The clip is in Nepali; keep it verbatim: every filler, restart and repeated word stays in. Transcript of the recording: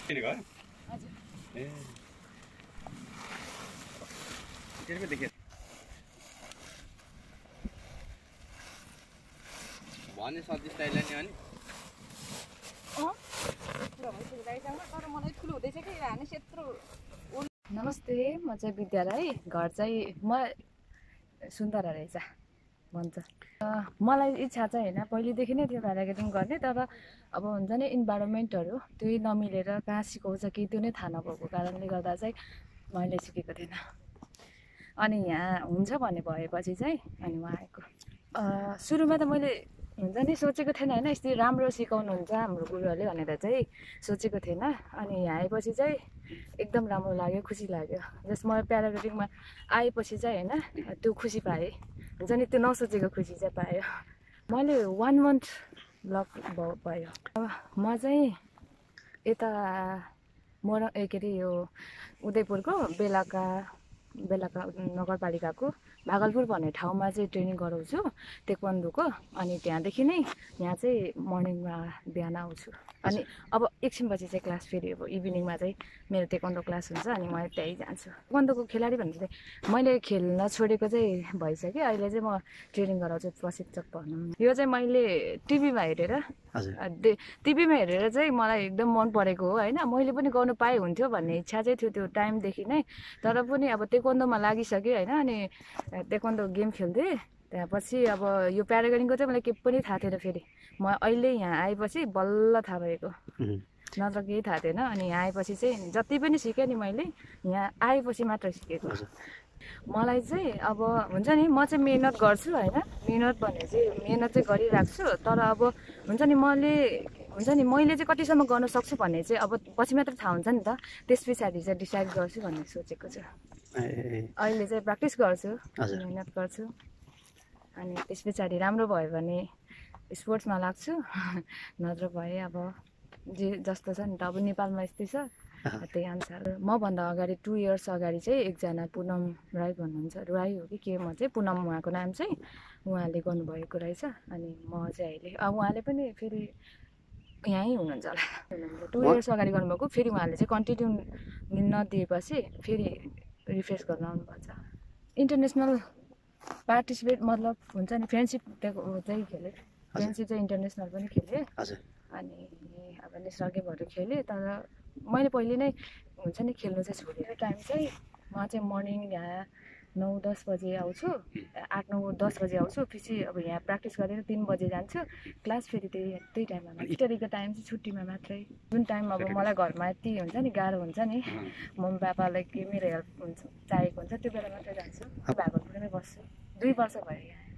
भने सतीश दाइलाई नि अनि नमस्ते, म चाहिँ विद्यालय घर चाहिँ म सुन्दर रहेछ भन्छ। मलाई इच्छा चाहिँ होइन, पहिलेदेखि नै थियो प्याराग्लाइडिङ गर्ने, तर अब हुन्छ नि इन्भाइरोमेन्टहरू त्यही नमिलेर कहाँ सिकाउँछ कि त्यो नै थाहा नभएको कारणले गर्दा चाहिँ मैले सिकेको थिएन। अनि यहाँ हुन्छ भन्ने भएपछि चाहिँ अनि म आएको। सुरुमा त मैले हुन्छ नि सोचेको थिएन होइन, यस्तो राम्रो सिकाउनुहुन्छ हाम्रो गुरुहरूले भनेर चाहिँ सोचेको थिएन। अनि यहाँ आएपछि चाहिँ एकदम राम्रो लाग्यो, खुसी लाग्यो। जस म प्याराग्लाइडिङमा आएपछि चाहिँ होइन त्यो खुसी पाएँ, हुन्छ नि त्यो नसोचेको खुसी चाहिँ पायो। मैले वान मन्थ लक भयो। अब म चाहिँ यता मोर ए के अरे यो उदयपुरको बेलाका बेलाका नगरपालिकाको भागलपुर भन्ने ठाउँमा चाहिँ ट्रेनिङ गराउँछु ताइक्वान्डोको। अनि त्यहाँदेखि नै यहाँ चाहिँ मर्निङमा बिहान आउँछु। अनि अब एकछिनपछि चाहिँ क्लास फेरि अब इभिनिङमा चाहिँ मेरो ताइक्वान्डो क्लास हुन्छ, अनि म त्यहीँ जान्छु। ताइक्वान्डोको खेलाडी भनेर चाहिँ मैले खेल्न छोडेको चाहिँ भइसक्यो। अहिले चाहिँ म ट्रेनिङ गराउँछु, प्रशिक्षक भनौँ। यो चाहिँ मैले टिभीमा हेरेर टिभीमा हेरेर चाहिँ मलाई एकदम मन परेको हो होइन। मैले पनि गर्नु पाए हुन्थ्यो भन्ने इच्छा चाहिँ थियो त्यो टाइमदेखि नै, तर पनि अब ताइक्वान्डोमा लागिसक्यो होइन। अनि ताइक्वान्डो गेम खेल्थेँ, त्यहाँपछि अब यो प्याराग्लाइडिङको चाहिँ मलाई केही पनि थाहा थिएन। फेरि म अहिले यहाँ आएपछि बल्ल थाहा भएको, नत्र केही थाहा थिएन। अनि यहाँ आएपछि चाहिँ जति पनि सिकेँ नि मैले यहाँ आएपछि मात्र सिकेको। मलाई चाहिँ अब हुन्छ नि म चाहिँ मिहिनेत गर्छु होइन, मिहिनेत भने चाहिँ मिहिनेत चाहिँ गरिरहेको छु। तर अब हुन्छ नि मैले हुन्छ नि मैले चाहिँ कतिसम्म गर्न सक्छु भन्ने चाहिँ अब पछि मात्र थाहा हुन्छ नि त, त्यस पछाडि चाहिँ डिसाइड गर्छु भन्ने सोचेको छु। अहिले चाहिँ प्र्याक्टिस गर्छु, मिहिनेत गर्छु। अनि त्यस पछाडि राम्रो भयो भने स्पोर्ट्समा लाग्छु, नत्र भए अब जे जस्तो छ नि त। अब नेपालमा यस्तै छ, त्यही अनुसार। मभन्दा अगाडि टु इयर्स अगाडि चाहिँ एकजना पुनम राई भन्नुहुन्छ, राई हो कि के, म चाहिँ पुनम, उहाँको नाम चाहिँ उहाँले गर्नुभएको रहेछ। अनि म चाहिँ अहिले अब उहाँले पनि फेरि यहीँ हुनुहुन्छ होला, टु इयर्स अगाडि गर्नुभएको। फेरि उहाँले चाहिँ कन्टिन्यू नदिएपछि फेरि रिफ्रेस गर्न आउनुभएको छ। इन्टरनेसनल पार्टिसिपेट मतलब हुन्छ नि फ्रेन्डसिप चाहिँ खेलेँ, फ्रेन्डसिप चाहिँ इन्टरनेसनल पनि खेलेँ। अनि अब नेसनल गेमहरू खेलेँ, तर मैले पहिले नै हुन्छ नि खेल्नु चाहिँ छोडेँ। टाइम चाहिँ म चाहिँ मर्निङ यहाँ नौ दस बजे आउँछु, आठ नौ दस बजे आउँछु। पछि अब यहाँ प्र्याक्टिस गरेर तिन बजे जान्छु क्लास। फेरि त्यही त्यही टाइममा इटरीको टाइम चाहिँ छुट्टीमा मात्रै, जुन टाइम अब मलाई घरमा यति हुन्छ नि गाह्रो हुन्छ नि, मम्मी पापालाई के मेरो हेल्प हुन्छ चाहिएको हुन्छ, त्यो बेला मात्रै जान्छु। भागलपुरमै बस्छु, दुई वर्ष भयो यहाँ आएको।